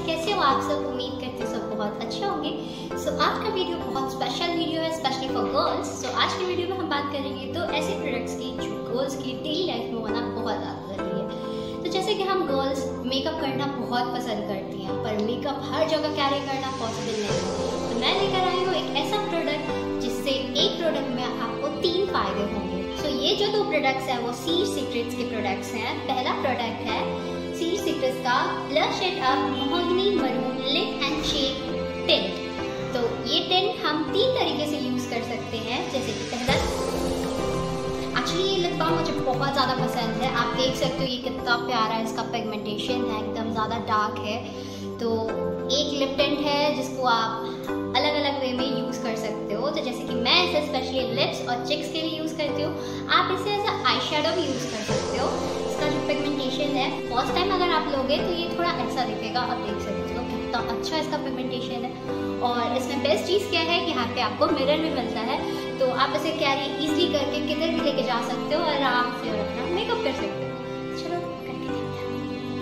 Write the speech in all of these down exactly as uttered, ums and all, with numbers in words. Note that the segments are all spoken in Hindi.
कैसे हो आप सब? उम्मीद करती हूँ सब बहुत अच्छे होंगे। सो so, आज का वीडियो बहुत स्पेशल वीडियो है, स्पेशली फॉर गर्ल्स। सो आज की वीडियो में हम बात करेंगे तो ऐसे प्रोडक्ट्स की जो गर्ल्स की डेली लाइफ में होना बहुत ज़्यादा ज़रूरी है। तो जैसे कि हम गर्ल्स मेकअप करना बहुत पसंद करती हैं, पर मेकअप हर जगह कैरी करना पॉसिबल नहीं है। तो मैं लेकर आई हूँ एक ऐसा प्रोडक्ट जिससे एक प्रोडक्ट में आपको तीन फायदे होंगे। सो so, ये जो दो प्रोडक्ट्स हैं वो सीर सीक्रेट्स के प्रोडक्ट्स हैं। पहला प्रोडक्ट है सीर सीक्रेट्स का blush it up mahogany maroon lip and cheek tint. तो ये टिंट हम तीन तरीके से यूज कर सकते हैं। जैसे कि पहला, एक्चुअली ये लिप बाम मुझे बहुत ज़्यादा पसंद है। आप देख सकते हो ये कितना प्यारा है, इसका पिगमेंटेशन है एकदम ज़्यादा डार्क है। तो एक लिप टिंट है जिसको आप अलग अलग वे में यूज़ कर सकते हो। तो जैसे कि मैं इसे स्पेशली लिप्स और चिक्स के लिए यूज़ करती हूँ। आप इसे एज अ आई शेडो भी यूज़ कर सकते हो। इसका जो पिगमेंटेशन है फर्स्ट टाइम अगर आप लोगे तो ये थोड़ा ऐसा दिखेगा। आप देख सकते हो कितना अच्छा इसका पिगमेंटेशन है। और इसमें बेस्ट चीज़ क्या है कि यहाँ पे आपको मिरर भी मिलता है, तो आप इसे कैरी इजीली करके किधर भी लेके जा सकते हो आराम से और अपना मेकअप कर सकते हो। चलो करके देखते हैं।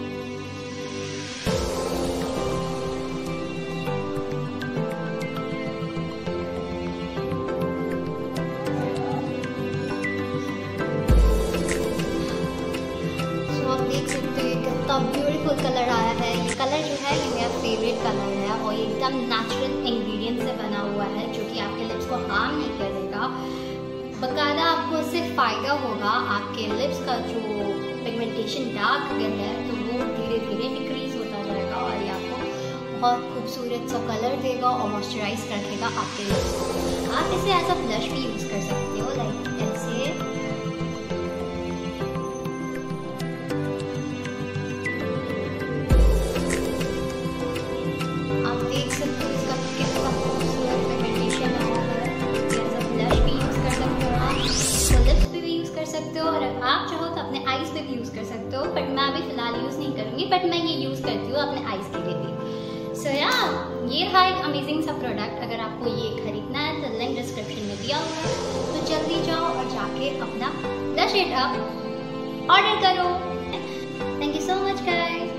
तो आप देख सकते हो कितना ब्यूटीफुल कलर आया है। ये कलर जो है ये मेरा फेवरेट कलर है और ये एकदम नेचुरल इंग्रेडिएंट से बना हुआ है जो कि आपके लिप्स को हार्म नहीं करेगा। बकायदा आपको इससे फ़ायदा होगा। आपके लिप्स का जो पिगमेंटेशन डार्क है तो वो धीरे धीरे डिक्रीज होता जाएगा और ये आपको बहुत खूबसूरत सा कलर देगा और मॉइस्चराइज रखेगा आपके लिप्स को। आप इसे एज अ ब्लश भी यूज़ कर सकते हो, लाइक ऐसे। आप देख सकते हो इसका कितना खूबसूरत पिगमेंटेशन आया है। एज अ ब्लश भी यूज़ कर सकते हो आप, तो लिप्स पे भी यूज़ कर सकते हो और आप चाहो तो अपने आईज पे भी यूज़ कर सकते हो। बट मैं अभी फिलहाल यूज़ नहीं करूँगी, बट मैं ये यूज़ करती हूँ अपने आईज के लिए भी। सो so, या yeah, ये रहा एक अमेजिंग सा प्रोडक्ट। अगर आपको ये खरीदना है तो लिंक डिस्क्रिप्शन में दिया हुआ है, तो जल्दी जाओ और जाके अपना ब्लश इट अप ऑर्डर करो। Thank you so much guys.